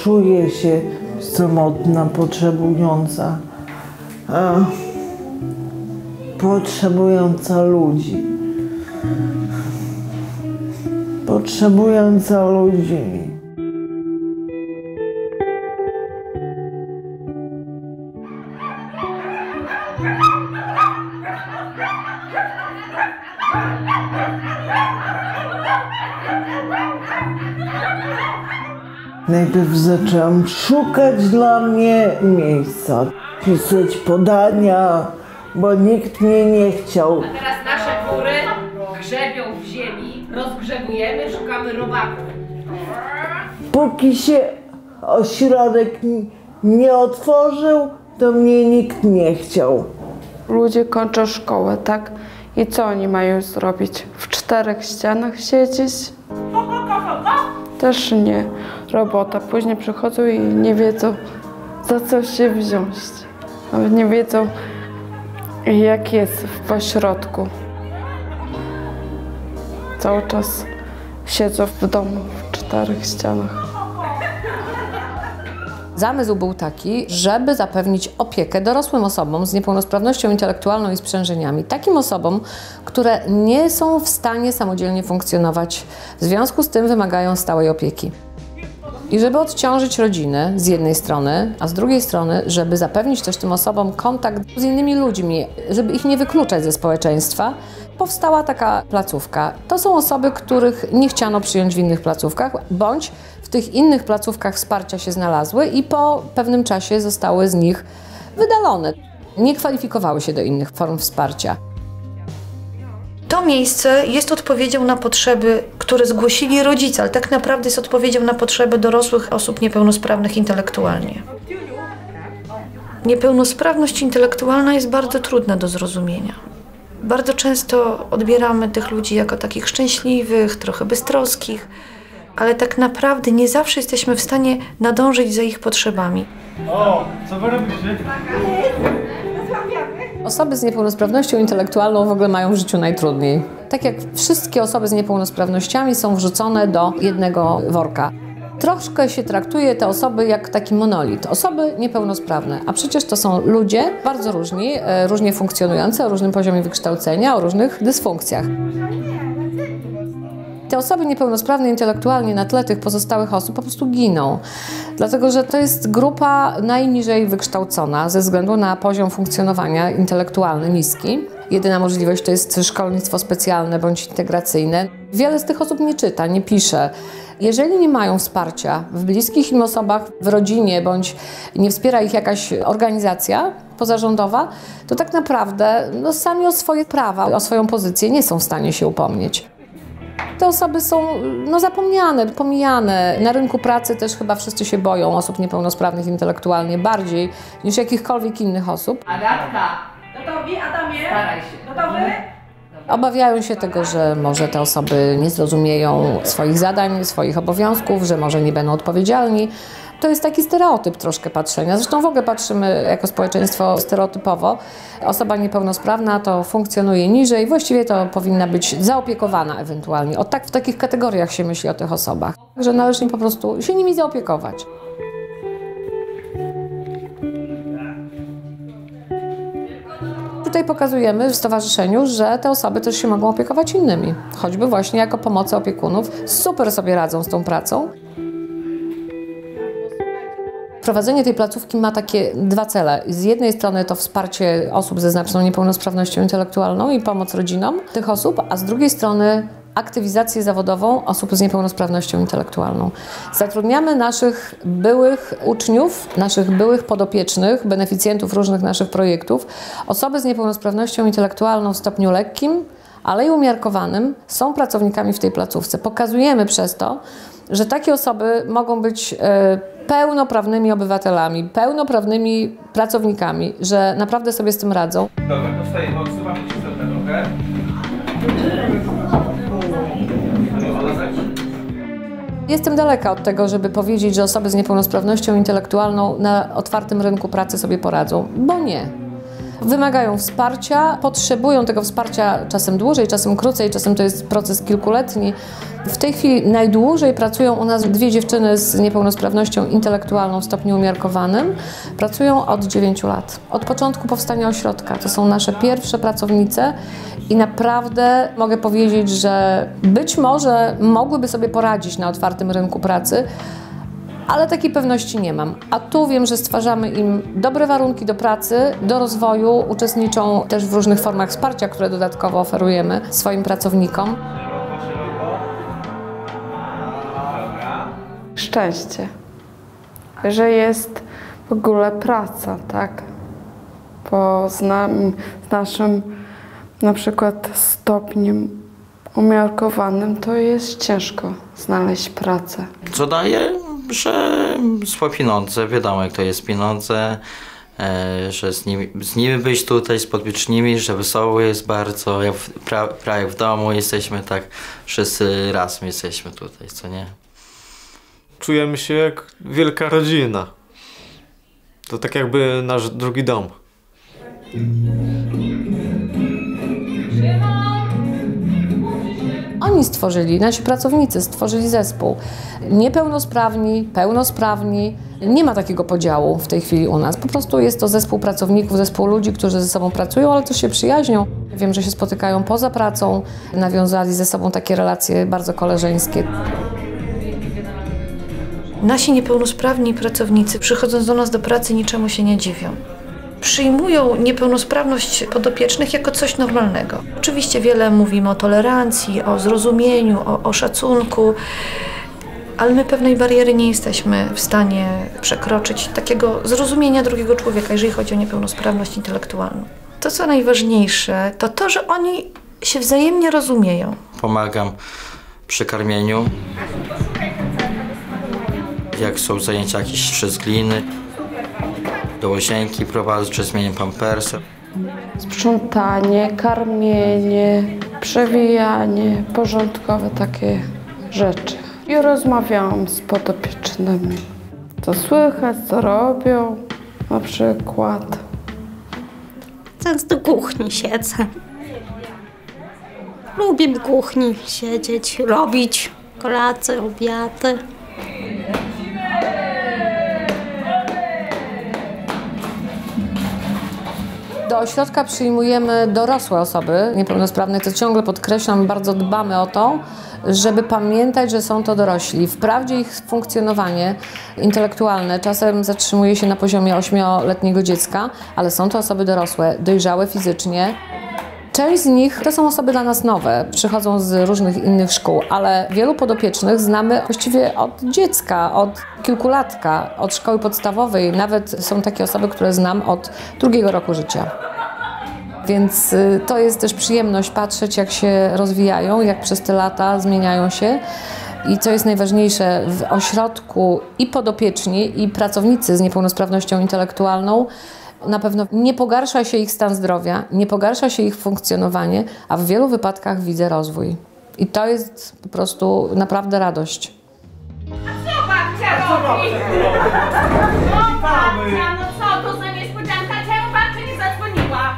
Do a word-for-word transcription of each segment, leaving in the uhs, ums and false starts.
czuję się samotna, potrzebująca, a, potrzebująca ludzi. Potrzebująca ludzi. Najpierw zaczęłam szukać dla mnie miejsca, pisać podania, bo nikt mnie nie chciał. A teraz nasze kury grzebią w ziemi, rozgrzebujemy, szukamy robaków. Póki się ośrodek nie otworzył, to mnie nikt nie chciał. Ludzie kończą szkołę, tak? I co oni mają zrobić? W czterech ścianach siedzieć? Też nie. Robota. Później przychodzą i nie wiedzą, za co się wziąć. Nawet nie wiedzą, jak jest w ośrodku. Cały czas siedzą w domu w czterech ścianach. Zamysł był taki, żeby zapewnić opiekę dorosłym osobom z niepełnosprawnością intelektualną i sprzężeniami. Takim osobom, które nie są w stanie samodzielnie funkcjonować. W związku z tym wymagają stałej opieki. I żeby odciążyć rodziny z jednej strony, a z drugiej strony, żeby zapewnić też tym osobom kontakt z innymi ludźmi, żeby ich nie wykluczać ze społeczeństwa, powstała taka placówka. To są osoby, których nie chciano przyjąć w innych placówkach, bądź w tych innych placówkach wsparcia się znalazły i po pewnym czasie zostały z nich wydalone. Nie kwalifikowały się do innych form wsparcia. To miejsce jest odpowiedzią na potrzeby, które zgłosili rodzice, ale tak naprawdę jest odpowiedzią na potrzeby dorosłych osób niepełnosprawnych intelektualnie. Niepełnosprawność intelektualna jest bardzo trudna do zrozumienia. Bardzo często odbieramy tych ludzi jako takich szczęśliwych, trochę beztroskich, ale tak naprawdę nie zawsze jesteśmy w stanie nadążyć za ich potrzebami. O, co wy robicie? Osoby z niepełnosprawnością intelektualną w ogóle mają w życiu najtrudniej. Tak jak wszystkie osoby z niepełnosprawnościami są wrzucone do jednego worka. Troszkę się traktuje te osoby jak taki monolit. Osoby niepełnosprawne, a przecież to są ludzie bardzo różni, różnie funkcjonujący, o różnym poziomie wykształcenia, o różnych dysfunkcjach. Te osoby niepełnosprawne intelektualnie na tle tych pozostałych osób po prostu giną. Dlatego, że to jest grupa najniżej wykształcona ze względu na poziom funkcjonowania intelektualny niski. Jedyna możliwość to jest szkolnictwo specjalne bądź integracyjne. Wiele z tych osób nie czyta, nie pisze. Jeżeli nie mają wsparcia w bliskich im osobach, w rodzinie, bądź nie wspiera ich jakaś organizacja pozarządowa, to tak naprawdę no, sami o swoje prawa, o swoją pozycję nie są w stanie się upomnieć. Te osoby są no, zapomniane, pomijane. Na rynku pracy też chyba wszyscy się boją osób niepełnosprawnych intelektualnie bardziej niż jakichkolwiek innych osób. Agatka, Gotowi, Adamie? staraj się. Gotowy? Obawiają się tego, że może te osoby nie zrozumieją swoich zadań, swoich obowiązków, że może nie będą odpowiedzialni. To jest taki stereotyp troszkę patrzenia. Zresztą w ogóle patrzymy jako społeczeństwo stereotypowo. Osoba niepełnosprawna to funkcjonuje niżej, właściwie to powinna być zaopiekowana ewentualnie. O tak, w takich kategoriach się myśli o tych osobach, że należy im po prostu się nimi zaopiekować. Tutaj pokazujemy w stowarzyszeniu, że te osoby też się mogą opiekować innymi. Choćby właśnie jako pomocy opiekunów. Super sobie radzą z tą pracą. Prowadzenie tej placówki ma takie dwa cele. Z jednej strony to wsparcie osób ze znaczną niepełnosprawnością intelektualną i pomoc rodzinom tych osób, a z drugiej strony aktywizację zawodową osób z niepełnosprawnością intelektualną. Zatrudniamy naszych byłych uczniów, naszych byłych podopiecznych, beneficjentów różnych naszych projektów. Osoby z niepełnosprawnością intelektualną w stopniu lekkim, ale i umiarkowanym są pracownikami w tej placówce. Pokazujemy przez to, że takie osoby mogą być e, pełnoprawnymi obywatelami, pełnoprawnymi pracownikami, że naprawdę sobie z tym radzą. Dobra, dostajemy, odsuwamy się trochę. Jestem daleka od tego, żeby powiedzieć, że osoby z niepełnosprawnością intelektualną na otwartym rynku pracy sobie poradzą, bo nie. wymagają wsparcia, potrzebują tego wsparcia czasem dłużej, czasem krócej, czasem to jest proces kilkuletni. W tej chwili najdłużej pracują u nas dwie dziewczyny z niepełnosprawnością intelektualną w stopniu umiarkowanym. Pracują od dziewięciu lat. Od początku powstania ośrodka. To są nasze pierwsze pracownice i naprawdę mogę powiedzieć, że być może mogłyby sobie poradzić na otwartym rynku pracy, ale takiej pewności nie mam. A tu wiem, że stwarzamy im dobre warunki do pracy, do rozwoju, uczestniczą też w różnych formach wsparcia, które dodatkowo oferujemy swoim pracownikom. Szczęście, że jest w ogóle praca, tak? Bo z, nam, z naszym na przykład stopniem umiarkowanym to jest ciężko znaleźć pracę. Co daje? Że swoje pieniądze, wiadomo jak to jest pieniądze, e, że z nimi, z nimi być tutaj, z podpiecznymi, że wesoło jest bardzo, jak w, pra, prawie w domu jesteśmy tak, wszyscy razem jesteśmy tutaj, co nie? Czujemy się jak wielka rodzina. To tak jakby nasz drugi dom. Oni stworzyli, nasi pracownicy stworzyli zespół. Niepełnosprawni, pełnosprawni. Nie ma takiego podziału w tej chwili u nas. Po prostu jest to zespół pracowników, zespół ludzi, którzy ze sobą pracują, ale też się przyjaźnią. Wiem, że się spotykają poza pracą, nawiązali ze sobą takie relacje bardzo koleżeńskie. Nasi niepełnosprawni pracownicy, przychodząc do nas do pracy, niczemu się nie dziwią. Przyjmują niepełnosprawność podopiecznych jako coś normalnego. Oczywiście wiele mówimy o tolerancji, o zrozumieniu, o, o szacunku, ale my pewnej bariery nie jesteśmy w stanie przekroczyć, takiego zrozumienia drugiego człowieka, jeżeli chodzi o niepełnosprawność intelektualną. To, co najważniejsze, to to, że oni się wzajemnie rozumieją. Pomagam przy karmieniu. Jak są zajęcia jakieś przez gliny, do łazienki prowadzę, czy zmieniam pampersy. Sprzątanie, karmienie, przewijanie, porządkowe takie rzeczy. I rozmawiałam z podopiecznymi, co słychać, co robią na przykład. Często w kuchni siedzę. Lubię w kuchni siedzieć, robić kolacje, obiady. Do ośrodka przyjmujemy dorosłe osoby niepełnosprawne, to ciągle podkreślam, bardzo dbamy o to, żeby pamiętać, że są to dorośli. Wprawdzie ich funkcjonowanie intelektualne czasem zatrzymuje się na poziomie ośmioletniego dziecka, ale są to osoby dorosłe, dojrzałe fizycznie. Część z nich to są osoby dla nas nowe, przychodzą z różnych innych szkół, ale wielu podopiecznych znamy właściwie od dziecka, od kilkulatka, od szkoły podstawowej. Nawet są takie osoby, które znam od drugiego roku życia. Więc to jest też przyjemność patrzeć, jak się rozwijają, jak przez te lata zmieniają się. I co jest najważniejsze, w ośrodku i podopieczni, i pracownicy z niepełnosprawnością intelektualną na pewno nie pogarsza się ich stan zdrowia, nie pogarsza się ich funkcjonowanie, a w wielu wypadkach widzę rozwój. I to jest po prostu naprawdę radość. A co babcia robi? No babcia, no co to za niespodzianka? Czemu babcia nie zadzwoniła?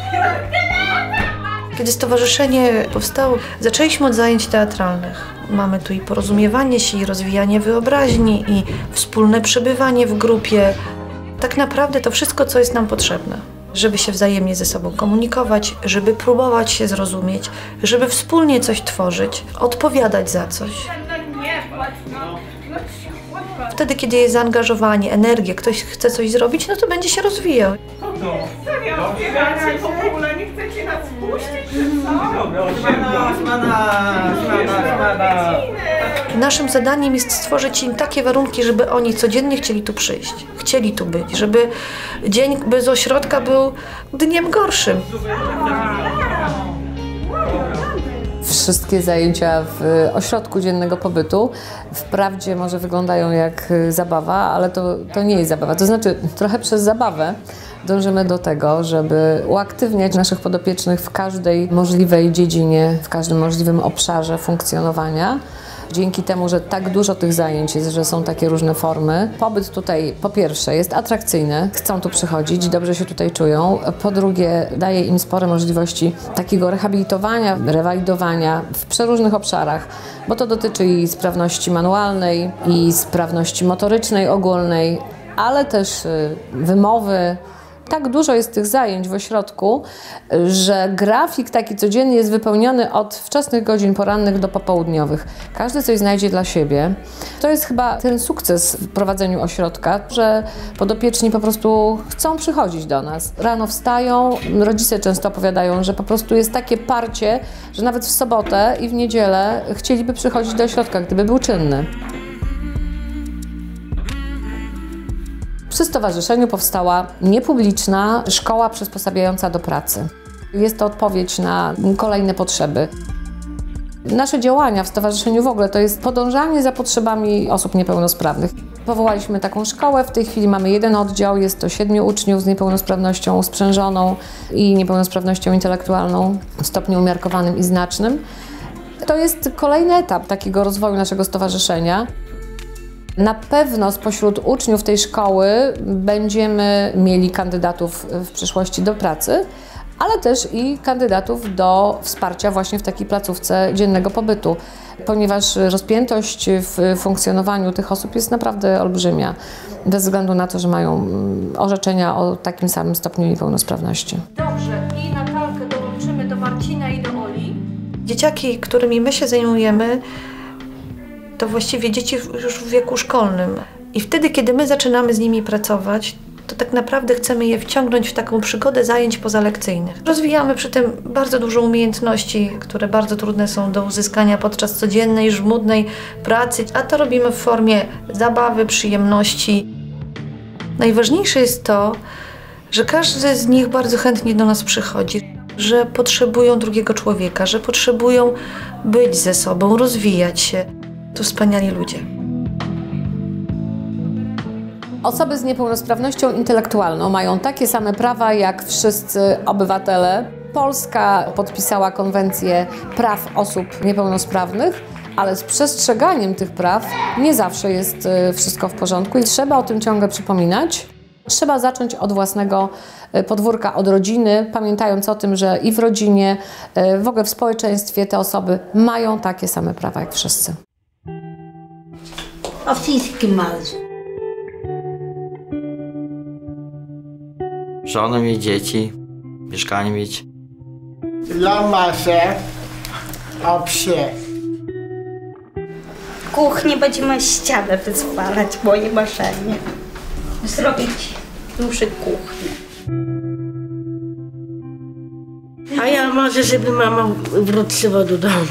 Kiedy stowarzyszenie powstało, zaczęliśmy od zajęć teatralnych. Mamy tu i porozumiewanie się, i rozwijanie wyobraźni, i wspólne przebywanie w grupie. Tak naprawdę to wszystko, co jest nam potrzebne, żeby się wzajemnie ze sobą komunikować, żeby próbować się zrozumieć, żeby wspólnie coś tworzyć, odpowiadać za coś. Wtedy, kiedy jest zaangażowanie, energia, ktoś chce coś zrobić, no to będzie się rozwijał. Serio, otwieracie w ogóle, nie chcecie nas puścić, czy co? Smana, smana, smana, smana. Naszym zadaniem jest stworzyć im takie warunki, żeby oni codziennie chcieli tu przyjść, chcieli tu być, żeby dzień bez ośrodka był dniem gorszym. Wszystkie zajęcia w ośrodku dziennego pobytu wprawdzie może wyglądają jak zabawa, ale to, to nie jest zabawa. To znaczy trochę przez zabawę dążymy do tego, żeby uaktywniać naszych podopiecznych w każdej możliwej dziedzinie, w każdym możliwym obszarze funkcjonowania. Dzięki temu, że tak dużo tych zajęć jest, że są takie różne formy, pobyt tutaj po pierwsze jest atrakcyjny, chcą tu przychodzić, dobrze się tutaj czują. Po drugie, daje im spore możliwości takiego rehabilitowania, rewalidowania w przeróżnych obszarach, bo to dotyczy i sprawności manualnej, i sprawności motorycznej ogólnej, ale też wymowy. Tak dużo jest tych zajęć w ośrodku, że grafik taki codzienny jest wypełniony od wczesnych godzin porannych do popołudniowych. Każdy coś znajdzie dla siebie. To jest chyba ten sukces w prowadzeniu ośrodka, że podopieczni po prostu chcą przychodzić do nas. Rano wstają, rodzice często opowiadają, że po prostu jest takie parcie, że nawet w sobotę i w niedzielę chcieliby przychodzić do ośrodka, gdyby był czynny. Przy stowarzyszeniu powstała niepubliczna szkoła przysposabiająca do pracy. Jest to odpowiedź na kolejne potrzeby. Nasze działania w stowarzyszeniu w ogóle to jest podążanie za potrzebami osób niepełnosprawnych. Powołaliśmy taką szkołę, w tej chwili mamy jeden oddział, jest to siedmiu uczniów z niepełnosprawnością sprzężoną i niepełnosprawnością intelektualną w stopniu umiarkowanym i znacznym. To jest kolejny etap takiego rozwoju naszego stowarzyszenia. Na pewno spośród uczniów tej szkoły będziemy mieli kandydatów w przyszłości do pracy, ale też i kandydatów do wsparcia właśnie w takiej placówce dziennego pobytu, ponieważ rozpiętość w funkcjonowaniu tych osób jest naprawdę olbrzymia, bez względu na to, że mają orzeczenia o takim samym stopniu niepełnosprawności. Dobrze, i Natalkę dołączymy do Marcina i do Oli. Dzieciaki, którymi my się zajmujemy, to właściwie dzieci już w wieku szkolnym. I wtedy, kiedy my zaczynamy z nimi pracować, to tak naprawdę chcemy je wciągnąć w taką przygodę zajęć pozalekcyjnych. Rozwijamy przy tym bardzo dużo umiejętności, które bardzo trudne są do uzyskania podczas codziennej, żmudnej pracy, a to robimy w formie zabawy, przyjemności. Najważniejsze jest to, że każdy z nich bardzo chętnie do nas przychodzi, że potrzebują drugiego człowieka, że potrzebują być ze sobą, rozwijać się. To wspaniali ludzie. Osoby z niepełnosprawnością intelektualną mają takie same prawa jak wszyscy obywatele. Polska podpisała konwencję praw osób niepełnosprawnych, ale z przestrzeganiem tych praw nie zawsze jest wszystko w porządku i trzeba o tym ciągle przypominać. Trzeba zacząć od własnego podwórka, od rodziny, pamiętając o tym, że i w rodzinie, w ogóle w społeczeństwie te osoby mają takie same prawa jak wszyscy. A wszystkim masz. Żonę mieć, dzieci, mieszkanie mieć. Dla masę, a psie. W kuchni będziemy ścianę wyspalać w mojej maszynie. Zrobić duży kuchnię. A ja może, żeby mama wróciła do domu.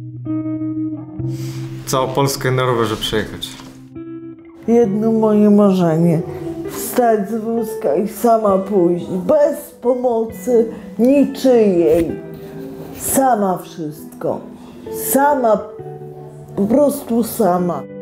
Całą Polskę na rowerze przejechać. Jedno moje marzenie. Wstać z wózka i sama pójść, bez pomocy niczyjej. Sama wszystko. Sama, po prostu sama.